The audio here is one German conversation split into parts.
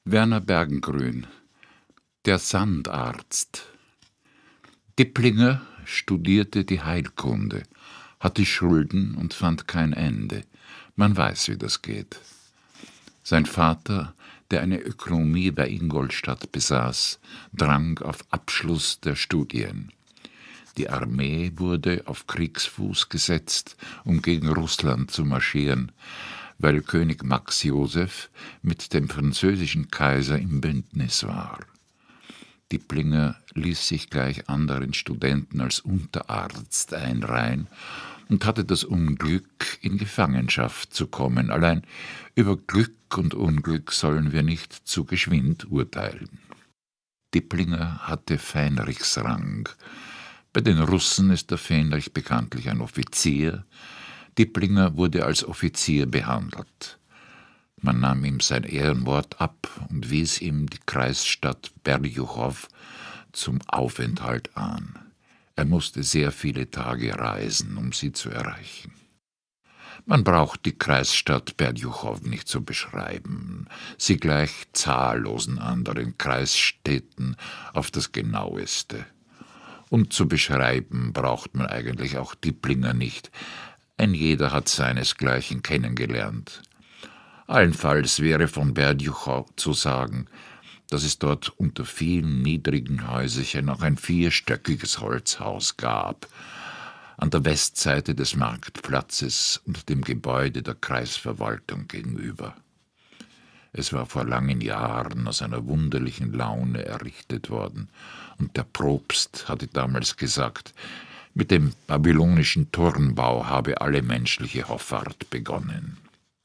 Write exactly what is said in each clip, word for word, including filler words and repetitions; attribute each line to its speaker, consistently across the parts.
Speaker 1: Werner Bergengruen, der Sandarzt. Dipplinger studierte die Heilkunde, hatte Schulden und fand kein Ende. Man weiß, wie das geht. Sein Vater, der eine Ökonomie bei Ingolstadt besaß, drang auf Abschluss der Studien. Die Armee wurde auf Kriegsfuß gesetzt, um gegen Russland zu marschieren, weil König Max Joseph mit dem französischen Kaiser im Bündnis war. Dipplinger ließ sich gleich anderen Studenten als Unterarzt einreihen und hatte das Unglück, in Gefangenschaft zu kommen. Allein über Glück und Unglück sollen wir nicht zu geschwind urteilen. Dipplinger hatte Fähnrichsrang. Bei den Russen ist der Fähnrich bekanntlich ein Offizier. Dipplinger wurde als Offizier behandelt. Man nahm ihm sein Ehrenwort ab und wies ihm die Kreisstadt Berjuchow zum Aufenthalt an. Er musste sehr viele Tage reisen, um sie zu erreichen. Man braucht die Kreisstadt Berjuchow nicht zu beschreiben. Sie gleicht zahllosen anderen Kreisstädten auf das Genaueste. Und zu beschreiben braucht man eigentlich auch Dipplinger nicht. Ein jeder hat seinesgleichen kennengelernt. Allenfalls wäre von Berjuchow zu sagen, dass es dort unter vielen niedrigen Häuserchen auch ein vierstöckiges Holzhaus gab, an der Westseite des Marktplatzes und dem Gebäude der Kreisverwaltung gegenüber. Es war vor langen Jahren aus einer wunderlichen Laune errichtet worden, und der Propst hatte damals gesagt, mit dem babylonischen Turmbau habe alle menschliche Hoffart begonnen.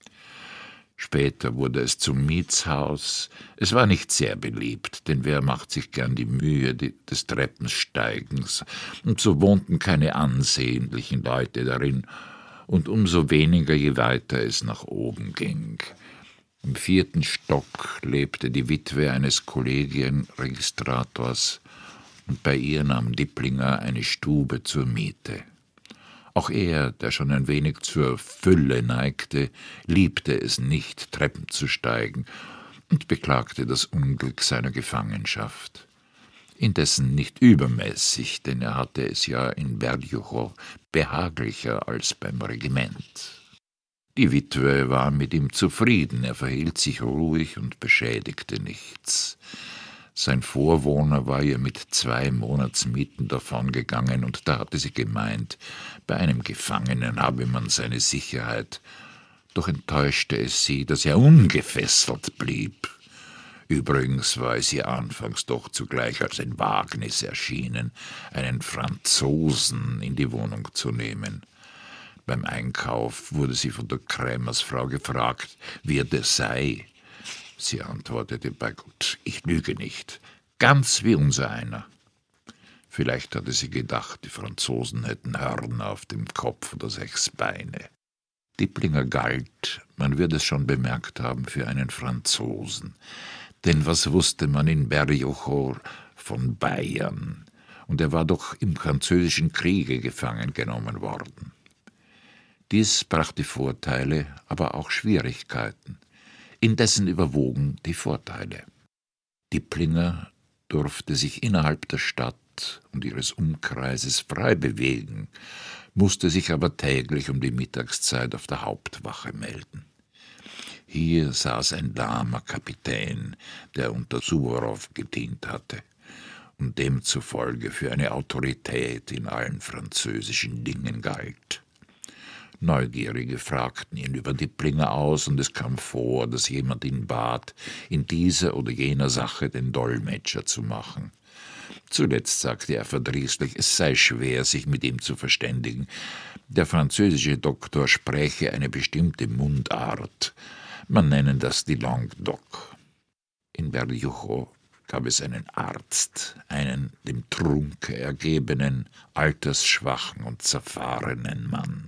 Speaker 1: Später wurde es zum Mietshaus. Es war nicht sehr beliebt, denn wer macht sich gern die Mühe des Treppensteigens, und so wohnten keine ansehnlichen Leute darin, und umso weniger, je weiter es nach oben ging. Im vierten Stock lebte die Witwe eines Kollegienregistrators, und bei ihr nahm Dipplinger eine Stube zur Miete. Auch er, der schon ein wenig zur Fülle neigte, liebte es nicht, Treppen zu steigen, und beklagte das Unglück seiner Gefangenschaft. Indessen nicht übermäßig, denn er hatte es ja in Berjuchow behaglicher als beim Regiment. Die Witwe war mit ihm zufrieden, er verhielt sich ruhig und beschädigte nichts. Sein Vorwohner war ihr mit zwei Monatsmieten davongegangen, und da hatte sie gemeint, bei einem Gefangenen habe man seine Sicherheit. Doch enttäuschte es sie, dass er ungefesselt blieb. Übrigens war es ihr anfangs doch zugleich als ein Wagnis erschienen, einen Franzosen in die Wohnung zu nehmen. Beim Einkauf wurde sie von der Krämersfrau gefragt, wer das sei. Sie antwortete, bei Gott, ich lüge nicht, ganz wie unser einer. Vielleicht hatte sie gedacht, die Franzosen hätten Hörner auf dem Kopf oder sechs Beine. Dipplinger galt, man wird es schon bemerkt haben, für einen Franzosen. Denn was wusste man in Berjuchow von Bayern? Und er war doch im französischen Kriege gefangen genommen worden. Dies brachte Vorteile, aber auch Schwierigkeiten. Indessen überwogen die Vorteile. Dipplinger durfte sich innerhalb der Stadt und ihres Umkreises frei bewegen, musste sich aber täglich um die Mittagszeit auf der Hauptwache melden. Hier saß ein lahmer Kapitän, der unter Suworow gedient hatte und demzufolge für eine Autorität in allen französischen Dingen galt. Neugierige fragten ihn über Dipplinger aus, und es kam vor, dass jemand ihn bat, in dieser oder jener Sache den Dolmetscher zu machen. Zuletzt sagte er verdrießlich, es sei schwer, sich mit ihm zu verständigen. Der französische Doktor spräche eine bestimmte Mundart. Man nenne das die Languedoc. In Berjuchow gab es einen Arzt, einen dem Trunke ergebenen, altersschwachen und zerfahrenen Mann.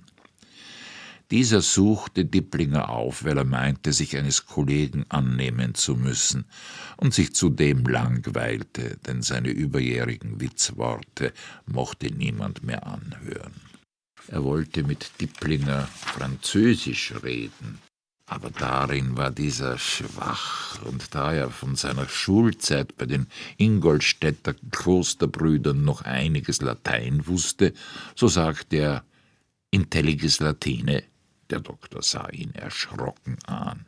Speaker 1: Dieser suchte Dipplinger auf, weil er meinte, sich eines Kollegen annehmen zu müssen und sich zudem langweilte, denn seine überjährigen Witzworte mochte niemand mehr anhören. Er wollte mit Dipplinger Französisch reden. Aber darin war dieser schwach, und da er von seiner Schulzeit bei den Ingolstädter Klosterbrüdern noch einiges Latein wusste, so sagte er Intelliges Latine. Der Doktor sah ihn erschrocken an.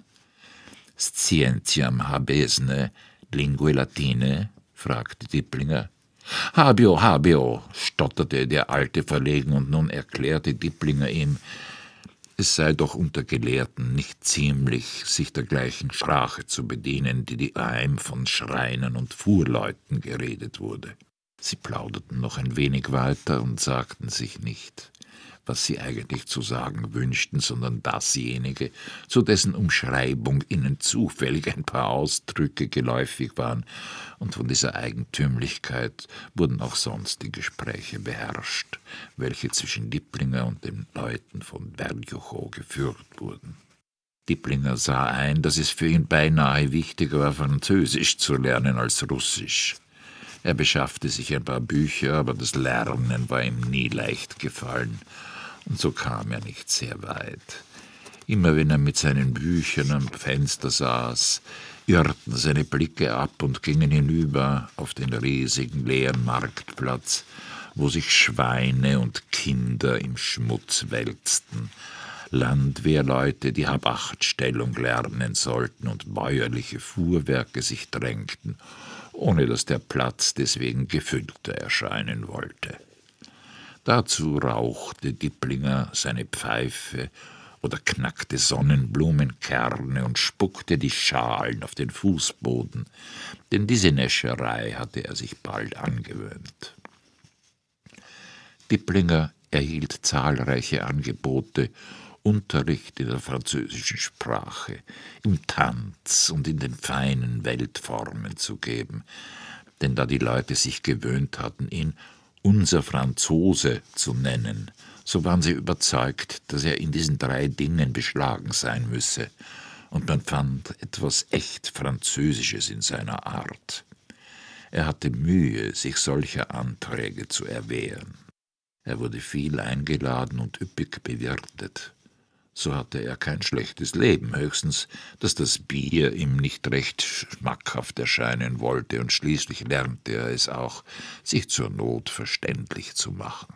Speaker 1: Scientiam habesne lingue latine? Fragte Dipplinger. Habio, habio, stotterte der Alte verlegen, und nun erklärte Dipplinger ihm, es sei doch unter Gelehrten nicht ziemlich, sich der gleichen Sprache zu bedienen, die die daheim von Schreinern und Fuhrleuten geredet wurde. Sie plauderten noch ein wenig weiter und sagten sich nicht, was sie eigentlich zu sagen wünschten, sondern dasjenige, zu dessen Umschreibung ihnen zufällig ein paar Ausdrücke geläufig waren, und von dieser Eigentümlichkeit wurden auch sonst die Gespräche beherrscht, welche zwischen Dipplinger und den Leuten von Verjuchow geführt wurden. Dipplinger sah ein, dass es für ihn beinahe wichtiger war, Französisch zu lernen als Russisch. Er beschaffte sich ein paar Bücher, aber das Lernen war ihm nie leicht gefallen, und so kam er nicht sehr weit. Immer wenn er mit seinen Büchern am Fenster saß, irrten seine Blicke ab und gingen hinüber auf den riesigen leeren Marktplatz, wo sich Schweine und Kinder im Schmutz wälzten, Landwehrleute, die Habachtstellung lernen sollten, und bäuerliche Fuhrwerke sich drängten, ohne dass der Platz deswegen gefüllter erscheinen wollte. Dazu rauchte Dipplinger seine Pfeife oder knackte Sonnenblumenkerne und spuckte die Schalen auf den Fußboden, denn diese Näscherei hatte er sich bald angewöhnt. Dipplinger erhielt zahlreiche Angebote, Unterricht in der französischen Sprache, im Tanz und in den feinen Weltformen zu geben, denn da die Leute sich gewöhnt hatten, ihn »unser Franzose« zu nennen, so waren sie überzeugt, dass er in diesen drei Dingen beschlagen sein müsse, und man fand etwas echt Französisches in seiner Art. Er hatte Mühe, sich solcher Anträge zu erwehren. Er wurde viel eingeladen und üppig bewirtet. So hatte er kein schlechtes Leben, höchstens, dass das Bier ihm nicht recht schmackhaft erscheinen wollte, und schließlich lernte er es auch, sich zur Not verständlich zu machen.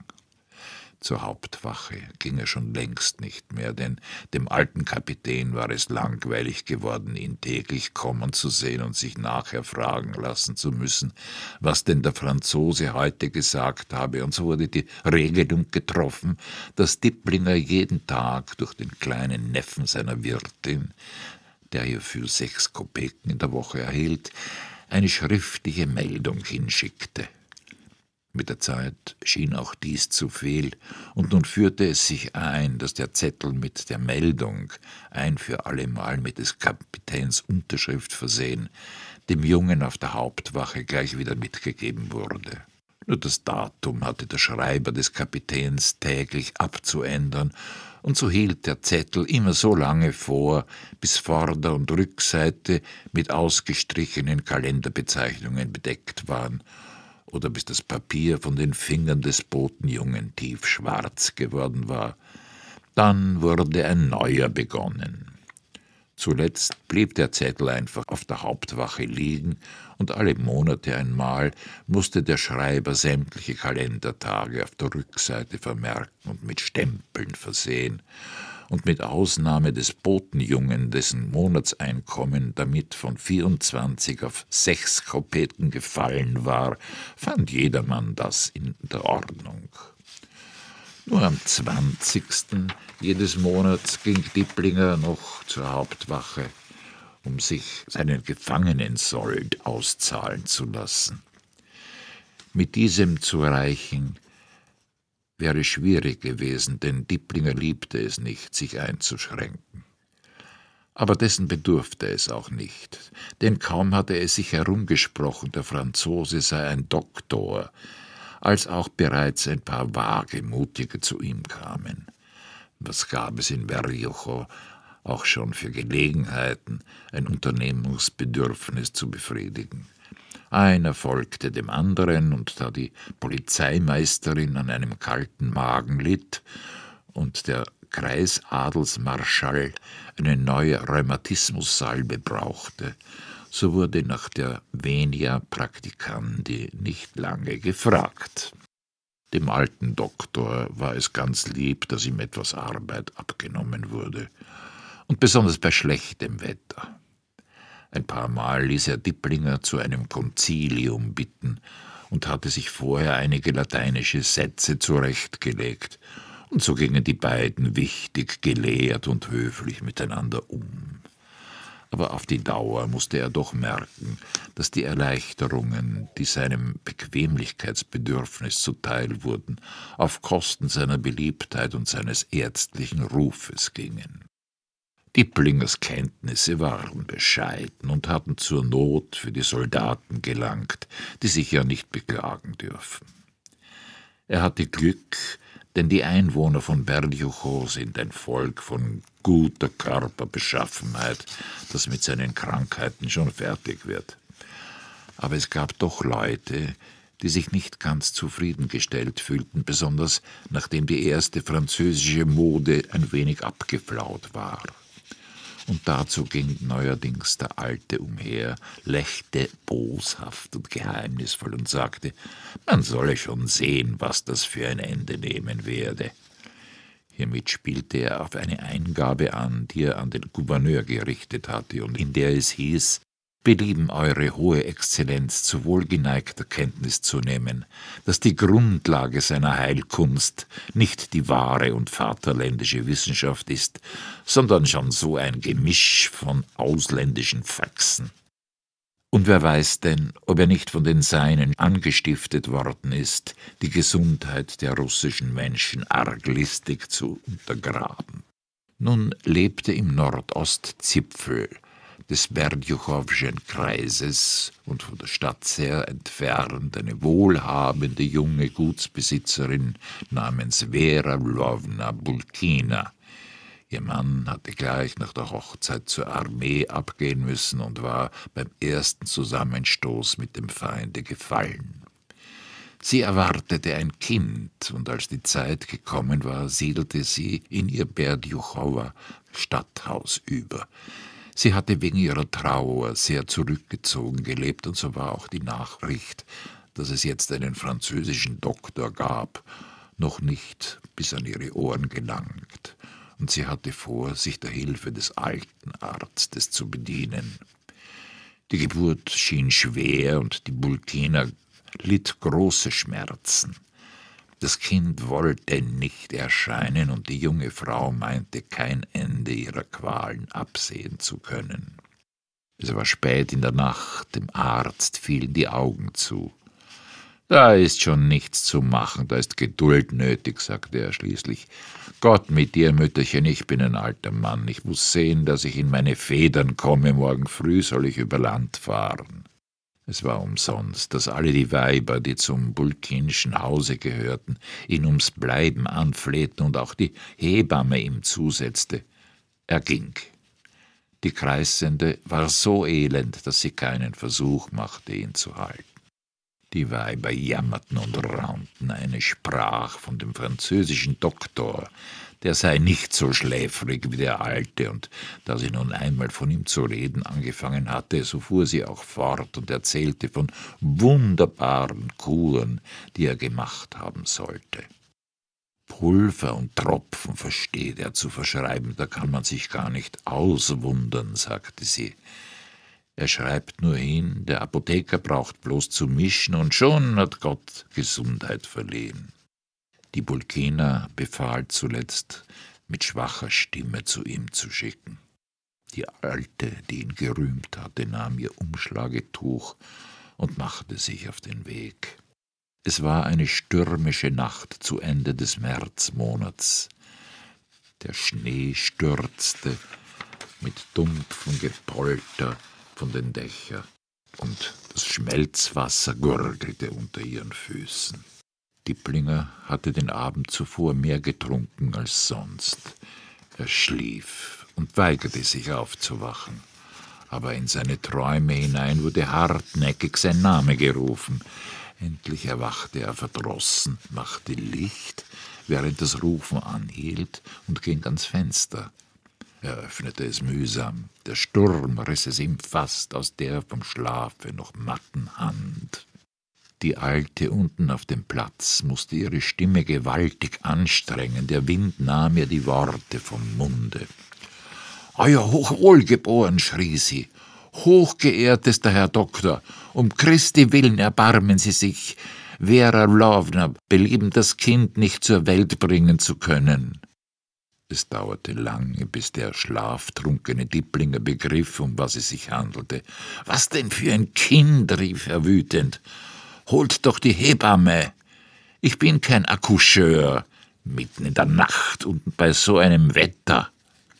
Speaker 1: Zur Hauptwache ging er schon längst nicht mehr, denn dem alten Kapitän war es langweilig geworden, ihn täglich kommen zu sehen und sich nachher fragen lassen zu müssen, was denn der Franzose heute gesagt habe, und so wurde die Regelung getroffen, dass Dipplinger jeden Tag durch den kleinen Neffen seiner Wirtin, der hierfür sechs Kopeken in der Woche erhielt, eine schriftliche Meldung hinschickte. Mit der Zeit schien auch dies zu viel, und nun führte es sich ein, dass der Zettel mit der Meldung, ein für allemal mit des Kapitäns Unterschrift versehen, dem Jungen auf der Hauptwache gleich wieder mitgegeben wurde. Nur das Datum hatte der Schreiber des Kapitäns täglich abzuändern, und so hielt der Zettel immer so lange vor, bis Vorder- und Rückseite mit ausgestrichenen Kalenderbezeichnungen bedeckt waren, oder bis das Papier von den Fingern des Botenjungen tiefschwarz geworden war. Dann wurde ein neuer begonnen. Zuletzt blieb der Zettel einfach auf der Hauptwache liegen, und alle Monate einmal musste der Schreiber sämtliche Kalendertage auf der Rückseite vermerken und mit Stempeln versehen, und mit Ausnahme des Botenjungen, dessen Monatseinkommen damit von vierundzwanzig auf sechs Kopeken gefallen war, fand jedermann das in der Ordnung. Nur am zwanzigsten jedes Monats ging Dipplinger noch zur Hauptwache, um sich seinen Gefangenensold auszahlen zu lassen. Mit diesem zu erreichen wäre schwierig gewesen, denn Dipplinger liebte es nicht, sich einzuschränken. Aber dessen bedurfte es auch nicht, denn kaum hatte es sich herumgesprochen, der Franzose sei ein Doktor, als auch bereits ein paar Wagemutige zu ihm kamen. Was gab es in Verjuchow auch schon für Gelegenheiten, ein Unternehmungsbedürfnis zu befriedigen? Einer folgte dem anderen, und da die Polizeimeisterin an einem kalten Magen litt und der Kreisadelsmarschall eine neue Rheumatismussalbe brauchte, so wurde nach der Venia Practicandi nicht lange gefragt. Dem alten Doktor war es ganz lieb, dass ihm etwas Arbeit abgenommen wurde, und besonders bei schlechtem Wetter. Ein paar Mal ließ er Dipplinger zu einem Konzilium bitten und hatte sich vorher einige lateinische Sätze zurechtgelegt, und so gingen die beiden wichtig, gelehrt und höflich miteinander um. Aber auf die Dauer musste er doch merken, dass die Erleichterungen, die seinem Bequemlichkeitsbedürfnis zuteil wurden, auf Kosten seiner Beliebtheit und seines ärztlichen Rufes gingen. Dipplingers Kenntnisse waren bescheiden und hatten zur Not für die Soldaten gelangt, die sich ja nicht beklagen dürfen. Er hatte Glück, denn die Einwohner von Berdiuchow sind ein Volk von guter Körperbeschaffenheit, das mit seinen Krankheiten schon fertig wird. Aber es gab doch Leute, die sich nicht ganz zufriedengestellt fühlten, besonders nachdem die erste französische Mode ein wenig abgeflaut war. Und dazu ging neuerdings der Alte umher, lächelte boshaft und geheimnisvoll und sagte, man solle schon sehen, was das für ein Ende nehmen werde. Hiermit spielte er auf eine Eingabe an, die er an den Gouverneur gerichtet hatte und in der es hieß, belieben Eure hohe Exzellenz zu wohlgeneigter Kenntnis zu nehmen, dass die Grundlage seiner Heilkunst nicht die wahre und vaterländische Wissenschaft ist, sondern schon so ein Gemisch von ausländischen Faxen. Und wer weiß denn, ob er nicht von den Seinen angestiftet worden ist, die Gesundheit der russischen Menschen arglistig zu untergraben. Nun lebte im Nordostzipfel des Berdiuchowschen Kreises und von der Stadt sehr entfernt eine wohlhabende junge Gutsbesitzerin namens Vera Lwowna Bulkina. Ihr Mann hatte gleich nach der Hochzeit zur Armee abgehen müssen und war beim ersten Zusammenstoß mit dem Feinde gefallen. Sie erwartete ein Kind, und als die Zeit gekommen war, siedelte sie in ihr Berdiuchower Stadthaus über. Sie hatte wegen ihrer Trauer sehr zurückgezogen gelebt, und so war auch die Nachricht, dass es jetzt einen französischen Doktor gab, noch nicht bis an ihre Ohren gelangt, und sie hatte vor, sich der Hilfe des alten Arztes zu bedienen. Die Geburt schien schwer, und die Bulkina litt große Schmerzen. Das Kind wollte nicht erscheinen, und die junge Frau meinte, kein Ende ihrer Qualen absehen zu können. Es war spät in der Nacht, dem Arzt fielen die Augen zu. »Da ist schon nichts zu machen, da ist Geduld nötig«, sagte er schließlich. »Gott mit dir, Mütterchen, ich bin ein alter Mann. Ich muss sehen, dass ich in meine Federn komme. Morgen früh soll ich über Land fahren.« Es war umsonst, dass alle die Weiber, die zum Bulkinschen Hause gehörten, ihn ums Bleiben anflehten und auch die Hebamme ihm zusetzte. Er ging. Die Kreissende war so elend, dass sie keinen Versuch machte, ihn zu halten. Die Weiber jammerten und raunten, eine sprach von dem französischen Doktor, der sei nicht so schläfrig wie der Alte, und da sie nun einmal von ihm zu reden angefangen hatte, so fuhr sie auch fort und erzählte von wunderbaren Kuren, die er gemacht haben sollte. Pulver und Tropfen versteht er zu verschreiben, da kann man sich gar nicht auswundern, sagte sie. Er schreibt nur hin, der Apotheker braucht bloß zu mischen, und schon hat Gott Gesundheit verliehen. Die Bulkina befahl zuletzt, mit schwacher Stimme zu ihm zu schicken. Die Alte, die ihn gerühmt hatte, nahm ihr Umschlagetuch und machte sich auf den Weg. Es war eine stürmische Nacht zu Ende des Märzmonats. Der Schnee stürzte mit dumpfem Gepolter von den Dächern, und das Schmelzwasser gurgelte unter ihren Füßen. Dipplinger hatte den Abend zuvor mehr getrunken als sonst. Er schlief und weigerte sich aufzuwachen, aber in seine Träume hinein wurde hartnäckig sein Name gerufen. Endlich erwachte er verdrossen, machte Licht, während das Rufen anhielt, und ging ans Fenster. Er öffnete es mühsam. Der Sturm riss es ihm fast aus der vom Schlafe noch matten Hand. Die Alte unten auf dem Platz musste ihre Stimme gewaltig anstrengen. Der Wind nahm ihr die Worte vom Munde. »Euer Hochwohlgeboren«, schrie sie, »hochgeehrtester Herr Doktor, um Christi willen erbarmen Sie sich. Vera Lvovna belieben das Kind nicht zur Welt bringen zu können.« Es dauerte lange, bis der schlaftrunkene Dipplinger begriff, um was es sich handelte. »Was denn für ein Kind«, rief er wütend. »Holt doch die Hebamme! Ich bin kein Accoucheur, mitten in der Nacht und bei so einem Wetter.«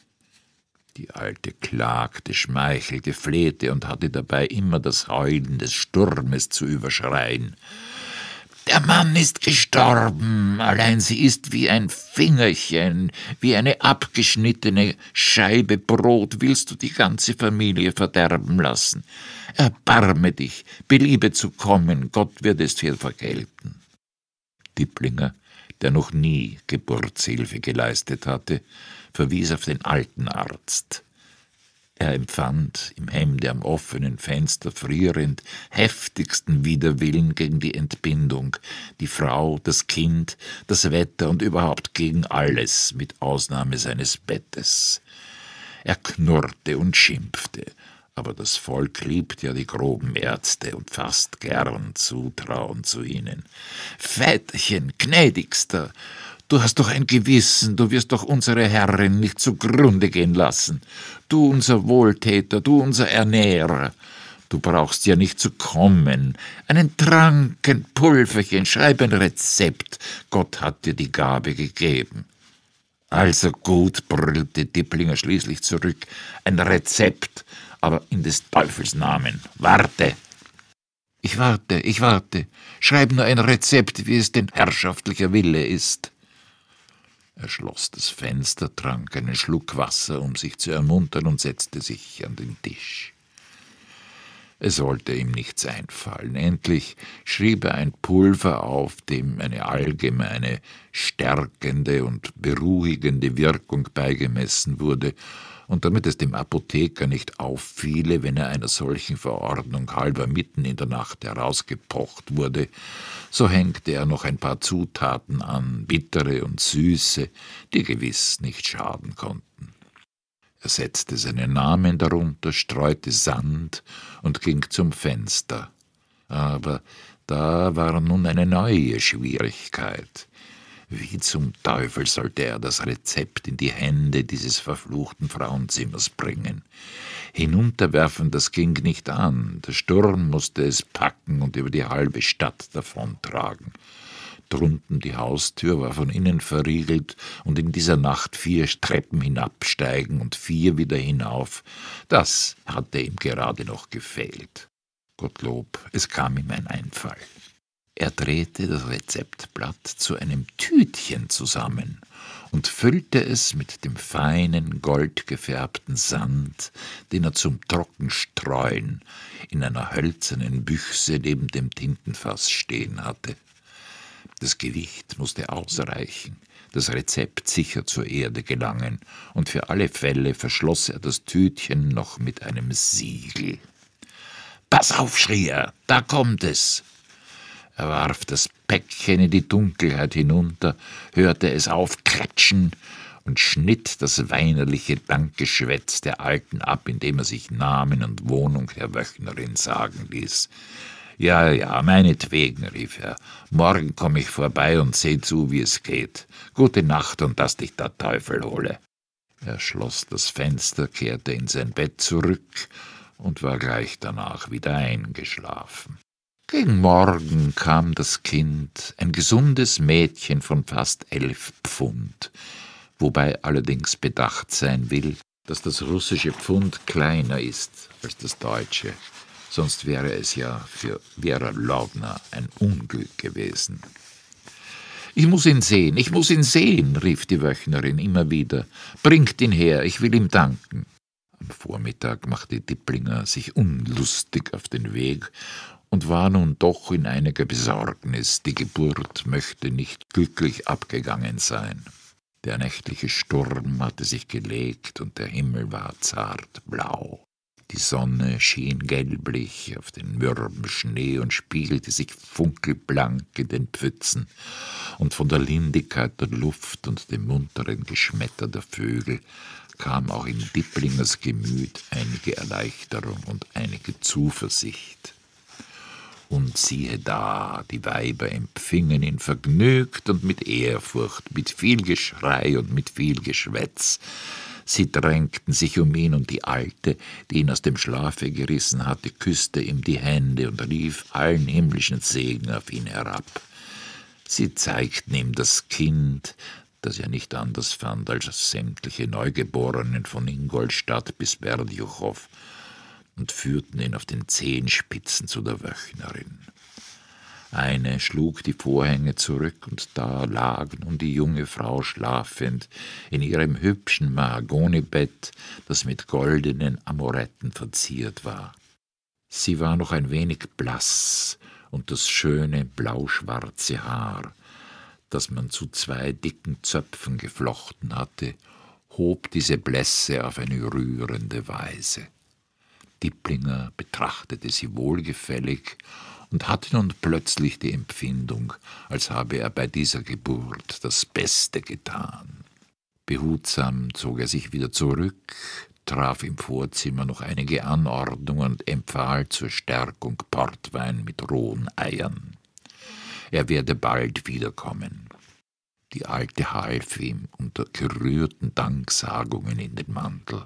Speaker 1: Die Alte klagte, schmeichelte, flehte und hatte dabei immer das Heulen des Sturmes zu überschreien. »Der Mann ist gestorben, allein sie ist wie ein Fingerchen, wie eine abgeschnittene Scheibe Brot, willst du die ganze Familie verderben lassen? Erbarme dich, beliebe zu kommen, Gott wird es dir vergelten.« Dipplinger, der noch nie Geburtshilfe geleistet hatte, verwies auf den alten Arzt. Er empfand, im Hemde am offenen Fenster frierend, heftigsten Widerwillen gegen die Entbindung, die Frau, das Kind, das Wetter und überhaupt gegen alles, mit Ausnahme seines Bettes. Er knurrte und schimpfte, aber das Volk liebt ja die groben Ärzte und fasst gern Zutrauen zu ihnen. »Väterchen, gnädigster, du hast doch ein Gewissen, du wirst doch unsere Herrin nicht zugrunde gehen lassen. Du unser Wohltäter, du unser Ernährer. Du brauchst ja nicht zu kommen. Einen Trank, ein Pulverchen, schreib ein Rezept. Gott hat dir die Gabe gegeben.« »Also gut«, brüllte Dipplinger schließlich zurück, »ein Rezept, aber in des Teufels Namen. Warte!« »Ich warte, ich warte. Schreib nur ein Rezept, wie es denn herrschaftlicher Wille ist.« Er schloss das Fenster, trank einen Schluck Wasser, um sich zu ermuntern, und setzte sich an den Tisch. Es wollte ihm nichts einfallen. Endlich schrieb er ein Pulver auf, dem eine allgemeine, stärkende und beruhigende Wirkung beigemessen wurde, und damit es dem Apotheker nicht auffiele, wenn er einer solchen Verordnung halber mitten in der Nacht herausgepocht wurde, so hängte er noch ein paar Zutaten an, bittere und süße, die gewiss nicht schaden konnten. Er setzte seinen Namen darunter, streute Sand und ging zum Fenster. Aber da war nun eine neue Schwierigkeit. Wie zum Teufel sollte er das Rezept in die Hände dieses verfluchten Frauenzimmers bringen? Hinunterwerfen, das ging nicht an. Der Sturm musste es packen und über die halbe Stadt davontragen. Drunten die Haustür war von innen verriegelt, und in dieser Nacht vier Treppen hinabsteigen und vier wieder hinauf, das hatte ihm gerade noch gefehlt. Gottlob, es kam ihm ein Einfall. Er drehte das Rezeptblatt zu einem Tütchen zusammen und füllte es mit dem feinen, goldgefärbten Sand, den er zum Trockenstreuen in einer hölzernen Büchse neben dem Tintenfass stehen hatte. Das Gewicht musste ausreichen, das Rezept sicher zur Erde gelangen, und für alle Fälle verschloss er das Tütchen noch mit einem Siegel. »Pass auf«, schrie er, »da kommt es!« Er warf das Päckchen in die Dunkelheit hinunter, hörte es aufklatschen und schnitt das weinerliche Dankgeschwätz der Alten ab, indem er sich Namen und Wohnung der Wöchnerin sagen ließ. »Ja, ja, meinetwegen«, rief er, »morgen komme ich vorbei und seh zu, wie es geht. Gute Nacht und dass dich der Teufel hole.« Er schloss das Fenster, kehrte in sein Bett zurück und war gleich danach wieder eingeschlafen. Gegen Morgen kam das Kind, ein gesundes Mädchen von fast elf Pfund, wobei allerdings bedacht sein will, dass das russische Pfund kleiner ist als das deutsche, sonst wäre es ja für Vera Lvovna ein Unglück gewesen. »Ich muß ihn sehen, ich muß ihn sehen«, rief die Wöchnerin immer wieder. »Bringt ihn her, ich will ihm danken.« Am Vormittag machte Dipplinger sich unlustig auf den Weg und war nun doch in einiger Besorgnis, die Geburt möchte nicht glücklich abgegangen sein. Der nächtliche Sturm hatte sich gelegt und der Himmel war zart blau. Die Sonne schien gelblich auf den mürben Schnee und spiegelte sich funkelblank in den Pfützen, und von der Lindigkeit der Luft und dem munteren Geschmetter der Vögel kam auch in Dipplingers Gemüt einige Erleichterung und einige Zuversicht. Und siehe da, die Weiber empfingen ihn vergnügt und mit Ehrfurcht, mit viel Geschrei und mit viel Geschwätz. Sie drängten sich um ihn, und die Alte, die ihn aus dem Schlafe gerissen hatte, küsste ihm die Hände und rief allen himmlischen Segen auf ihn herab. Sie zeigten ihm das Kind, das er nicht anders fand als sämtliche Neugeborenen von Ingolstadt bis Berdyuchow, und führten ihn auf den Zehenspitzen zu der Wöchnerin. Eine schlug die Vorhänge zurück, und da lag nun die junge Frau schlafend in ihrem hübschen Mahagonibett, das mit goldenen Amoretten verziert war. Sie war noch ein wenig blass, und das schöne blauschwarze Haar, das man zu zwei dicken Zöpfen geflochten hatte, hob diese Blässe auf eine rührende Weise. Dipplinger betrachtete sie wohlgefällig und hatte nun plötzlich die Empfindung, als habe er bei dieser Geburt das Beste getan. Behutsam zog er sich wieder zurück, traf im Vorzimmer noch einige Anordnungen und empfahl zur Stärkung Portwein mit rohen Eiern. Er werde bald wiederkommen. Die Alte half ihm unter gerührten Danksagungen in den Mantel.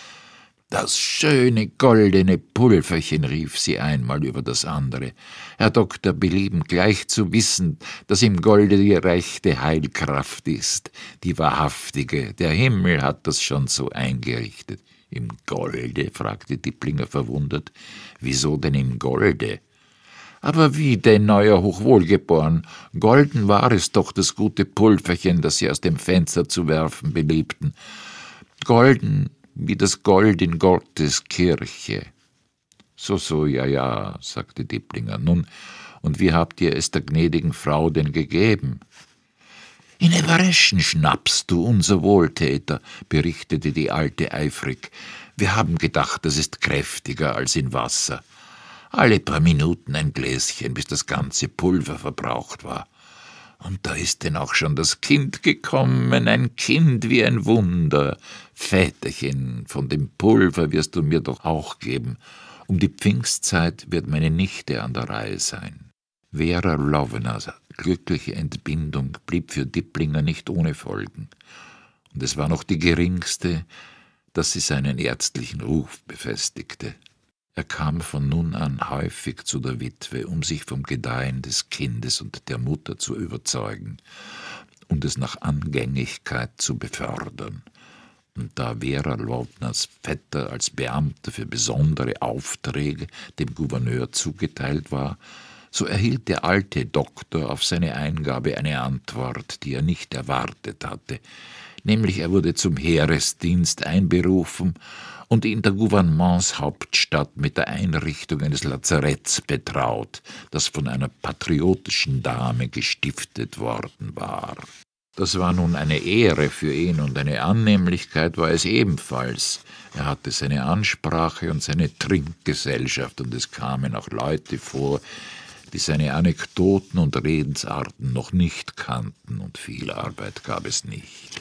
Speaker 1: »Das schöne goldene Pulverchen«, rief sie einmal über das andere. »Herr Doktor, belieben gleich zu wissen, dass im Golde die rechte Heilkraft ist, die wahrhaftige. Der Himmel hat das schon so eingerichtet.« »Im Golde?« fragte Dipplinger verwundert. »Wieso denn im Golde?« »Aber wie denn, euer Hochwohlgeboren? Golden war es doch, das gute Pulverchen, das Sie aus dem Fenster zu werfen beliebten. Golden wie das Gold in Gottes Kirche.« »So, so, ja, ja«, sagte Dipplinger. »Nun, und wie habt ihr es der gnädigen Frau denn gegeben?« »In Ebereschen schnappst du, unser Wohltäter«, berichtete die Alte eifrig. »Wir haben gedacht, das ist kräftiger als in Wasser. Alle paar Minuten ein Gläschen, bis das ganze Pulver verbraucht war. Und da ist denn auch schon das Kind gekommen, ein Kind wie ein Wunder. Väterchen, von dem Pulver wirst du mir doch auch geben. Um die Pfingstzeit wird meine Nichte an der Reihe sein.« Vera Lownas glückliche Entbindung blieb für Dipplinger nicht ohne Folgen. Und es war noch die geringste, dass sie seinen ärztlichen Ruf befestigte. Er kam von nun an häufig zu der Witwe, um sich vom Gedeihen des Kindes und der Mutter zu überzeugen und es nach Angängigkeit zu befördern. Und da Vera Lownas Vetter als Beamter für besondere Aufträge dem Gouverneur zugeteilt war, so erhielt der alte Doktor auf seine Eingabe eine Antwort, die er nicht erwartet hatte, nämlich er wurde zum Heeresdienst einberufen und in der Gouvernementshauptstadt mit der Einrichtung eines Lazaretts betraut, das von einer patriotischen Dame gestiftet worden war. Das war nun eine Ehre für ihn, und eine Annehmlichkeit war es ebenfalls. Er hatte seine Ansprache und seine Trinkgesellschaft, und es kamen auch Leute vor, die seine Anekdoten und Redensarten noch nicht kannten, und viel Arbeit gab es nicht.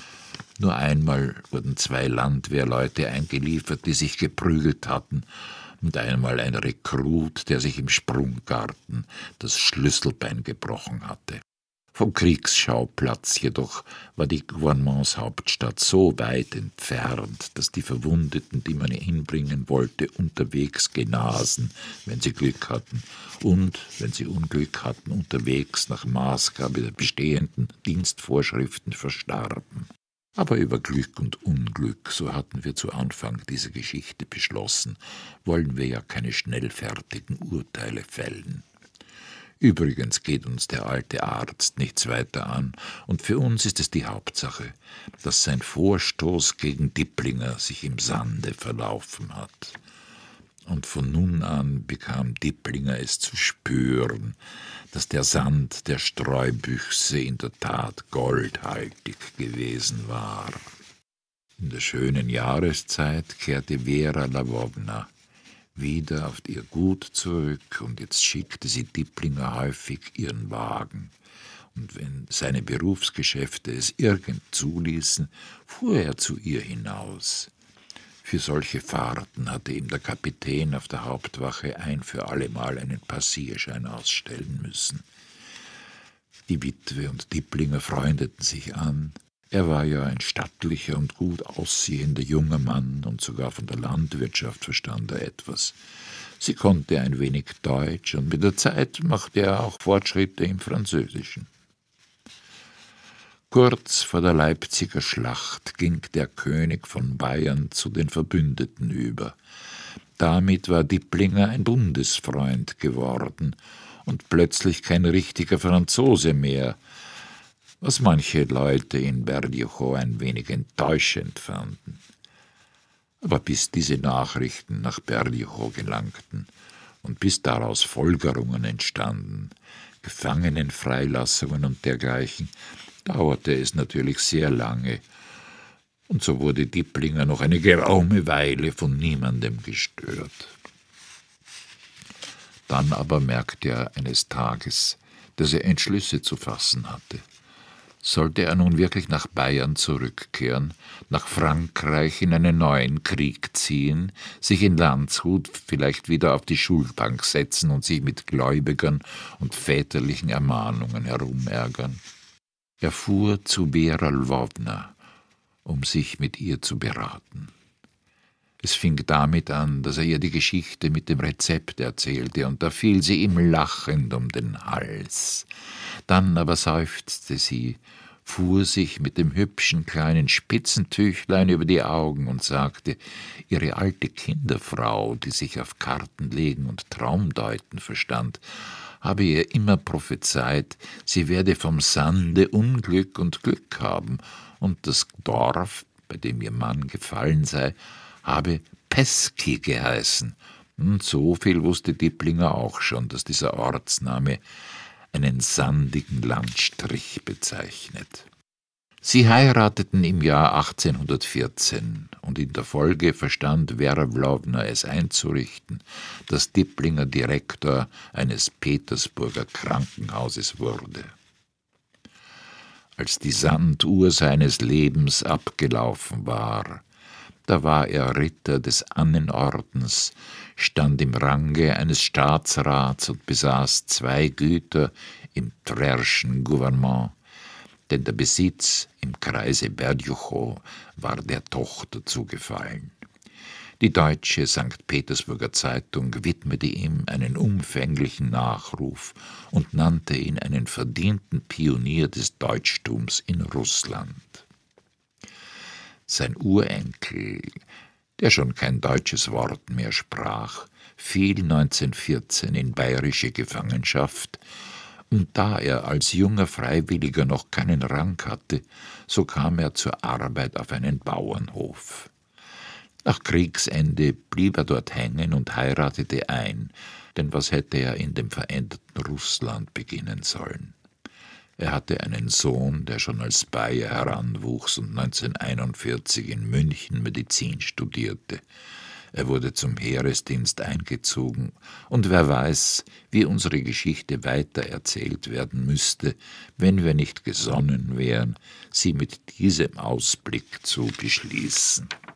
Speaker 1: Nur einmal wurden zwei Landwehrleute eingeliefert, die sich geprügelt hatten, und einmal ein Rekrut, der sich im Sprunggarten das Schlüsselbein gebrochen hatte. Vom Kriegsschauplatz jedoch war die Gouvernementshauptstadt so weit entfernt, dass die Verwundeten, die man hinbringen wollte, unterwegs genasen, wenn sie Glück hatten, und, wenn sie Unglück hatten, unterwegs nach Maßgabe der bestehenden Dienstvorschriften verstarben. Aber über Glück und Unglück, so hatten wir zu Anfang dieser Geschichte beschlossen, wollen wir ja keine schnellfertigen Urteile fällen. Übrigens geht uns der alte Arzt nichts weiter an, und für uns ist es die Hauptsache, dass sein Vorstoß gegen Dipplinger sich im Sande verlaufen hat. Und von nun an bekam Dipplinger es zu spüren, dass der Sand der Streubüchse in der Tat goldhaltig gewesen war. In der schönen Jahreszeit kehrte Vera Lwowna wieder auf ihr Gut zurück, und jetzt schickte sie Dipplinger häufig ihren Wagen. Und wenn seine Berufsgeschäfte es irgend zuließen, fuhr er zu ihr hinaus. Für solche Fahrten hatte ihm der Kapitän auf der Hauptwache ein für allemal einen Passierschein ausstellen müssen. Die Witwe und Dipplinger freundeten sich an. Er war ja ein stattlicher und gut aussehender junger Mann, und sogar von der Landwirtschaft verstand er etwas. Sie konnte ein wenig Deutsch, und mit der Zeit machte er auch Fortschritte im Französischen. Kurz vor der Leipziger Schlacht ging der König von Bayern zu den Verbündeten über. Damit war Dipplinger ein Bundesfreund geworden und plötzlich kein richtiger Franzose mehr, was manche Leute in Berdychow ein wenig enttäuschend fanden. Aber bis diese Nachrichten nach Berdychow gelangten und bis daraus Folgerungen entstanden, Gefangenenfreilassungen und dergleichen, dauerte es natürlich sehr lange, und so wurde Dipplinger noch eine geraume Weile von niemandem gestört. Dann aber merkte er eines Tages, dass er Entschlüsse zu fassen hatte. Sollte er nun wirklich nach Bayern zurückkehren, nach Frankreich in einen neuen Krieg ziehen, sich in Landshut vielleicht wieder auf die Schulbank setzen und sich mit Gläubigern und väterlichen Ermahnungen herumärgern? Er fuhr zu Vera Lwowna, um sich mit ihr zu beraten. Es fing damit an, dass er ihr die Geschichte mit dem Rezept erzählte, und da fiel sie ihm lachend um den Hals. Dann aber seufzte sie, fuhr sich mit dem hübschen kleinen Spitzentüchlein über die Augen und sagte, ihre alte Kinderfrau, die sich auf Kartenlegen und Traumdeuten verstand, habe ihr immer prophezeit, sie werde vom Sande Unglück und Glück haben, und das Dorf, bei dem ihr Mann gefallen sei, habe Peski geheißen. Und so viel wusste Dipplinger auch schon, dass dieser Ortsname einen sandigen Landstrich bezeichnet. Sie heirateten im Jahr achtzehnhundertvierzehn, und in der Folge verstand Vera Lwowna es einzurichten, dass Dipplinger Direktor eines Petersburger Krankenhauses wurde. Als die Sanduhr seines Lebens abgelaufen war, da war er Ritter des Annenordens, stand im Range eines Staatsrats und besaß zwei Güter im Twerschen Gouvernement, denn der Besitz im Kreise Berdychow war der Tochter zugefallen. Die deutsche Sankt Petersburger Zeitung widmete ihm einen umfänglichen Nachruf und nannte ihn einen verdienten Pionier des Deutschtums in Russland. Sein Urenkel, der schon kein deutsches Wort mehr sprach, fiel neunzehnhundertvierzehn in bayerische Gefangenschaft, und da er als junger Freiwilliger noch keinen Rang hatte, so kam er zur Arbeit auf einen Bauernhof. Nach Kriegsende blieb er dort hängen und heiratete ein, denn was hätte er in dem veränderten Russland beginnen sollen? Er hatte einen Sohn, der schon als Bayer heranwuchs und neunzehnhunderteinundvierzig in München Medizin studierte. Er wurde zum Heeresdienst eingezogen, und wer weiß, wie unsere Geschichte weitererzählt werden müsste, wenn wir nicht gesonnen wären, sie mit diesem Ausblick zu beschließen.